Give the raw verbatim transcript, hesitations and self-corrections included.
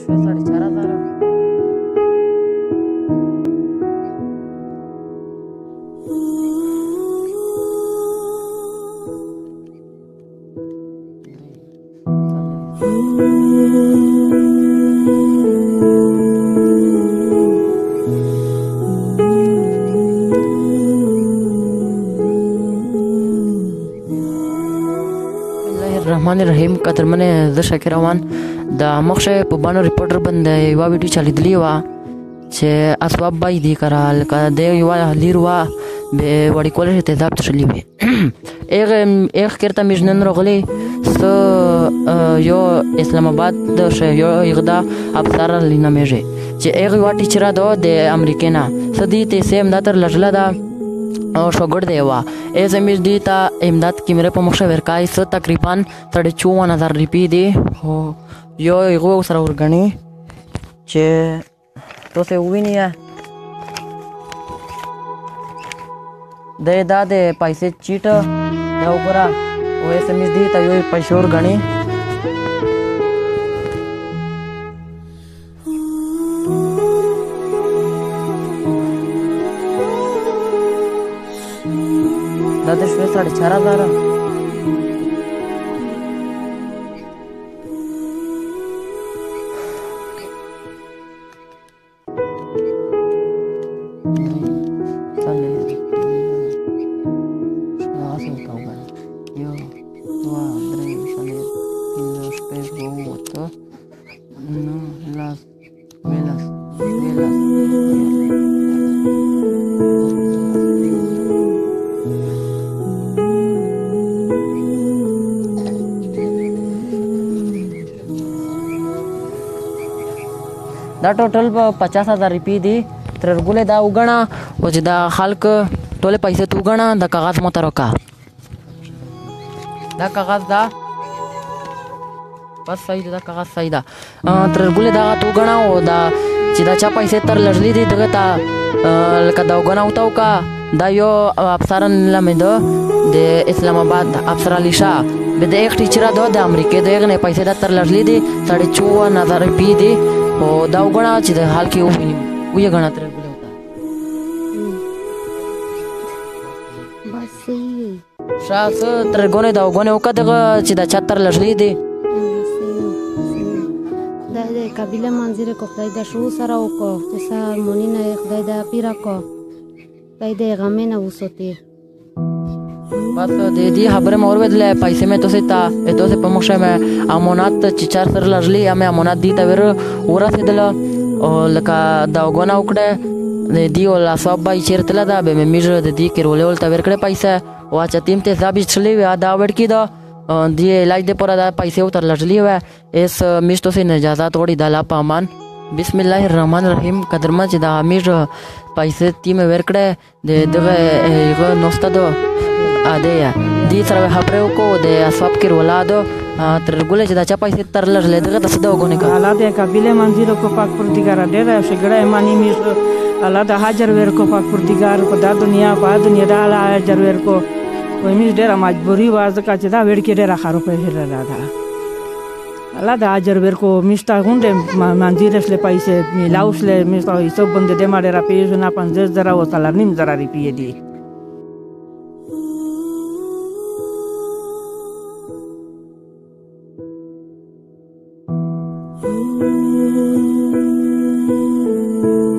شوي साढ़े चार हजार الرحمن الرحیم قدرمنه زه شاکر روان د مخشه په بانو ریپورټر باندې یو ویډیو چلیدلی و چې اسباب بای دی کرال ک د یو لیر و به وړي کولې ته ځاب تشلی وي اغه اغه کرته مجنن رغلی س یو اسلام آباد د یو یغدا افسر لینا میږي چې اغه وا ټیچر دا د امریکا نه سدی ته سیم داتر لجلا دا او شوګړ دی وا ایس ام ایس ډی ته امداد کیمره په مخه ورکای س تقریبا साढ़े चौवन हजार روپی دی هو یو یو سره ورګنی چې تاسو وینئ د دا د پیسې چیټ دا وګوره او ایس ام ایس ډی ته یو پیسې ورګنی دا د شوي साढ़े चार हजार دا ټوټل पचास हजार روپی دی تر ګولې دا وګڼه او چې دا خلک ټول پیسې تو وګڼه د کاغذ مترکا دا کاغذ دا بس صحیح دا کاغذ صحیح دا تر ګولې دا تو وګڼه او دا چې دا چا پیسې تر لړلې دي دغه تا لکه دا وګڼه وتاو کا دا یو افسران لمه ده د اسلام آباد افسر علي شاه به د یک ټیچر ده د امریکا دغه نه پیسې تر لړلې دي साढ़े चौवन हजार روپی دي او دا وګڼه چې د حال کې ووینم وې غنا تر ګولې وتا بس شاس تر ګونه دا وګونه وکړه چې دا چتر لړلې دي دا د قبيله منظر کو خدای د شو سره وکړه چې سار مونینه خدای د پیرا کو خدای د غمنه وسوته بس د دې خبره مور ودل پیسې مې توسه تا ته په مخه مې امانات چې چار سره لړلې مې امانات دي ته ور ورسېدل او لکه دا وګونه وکړه د دې ولا صاحب بای چیرته دا به مې میژه د دې کې رولې ول تا ور کړې پیسې وا چې تیم ته حساب چلې و دا وړ کې دا دی علاج د پورا دا پیسې وتر لړلې و اس میشتو سي اجازه وړي د لا پامان بسم الله الرحمن الرحیم قدرمه چې دا امیر پیسې تیم ور کړې د دغه یو نوسته دو ا دې دې سره خبرې وکړو د اسباب کې ولادو تر ګولې چې دا چا پیسې تر لړلې دغه تاسو دا وګونه کا الله دې قبيله منځیر کو پاک پردګار ډېر شګړې مانی می الله د حاضر ور کو پاک پردګار په دا دنیا په دنیا د الله حاضر ور کو وې می ډېر مجبوری واز کا چې دا وړ کې ډېر خارو په هر راځه الله د حاضر ور کو میستا غونډه منځیر سره پیسې میلاوس له میستا حساب باندې د ماډه را پیژنه نه پنځه زره او سلام نیم زره روپیه دي Thank you.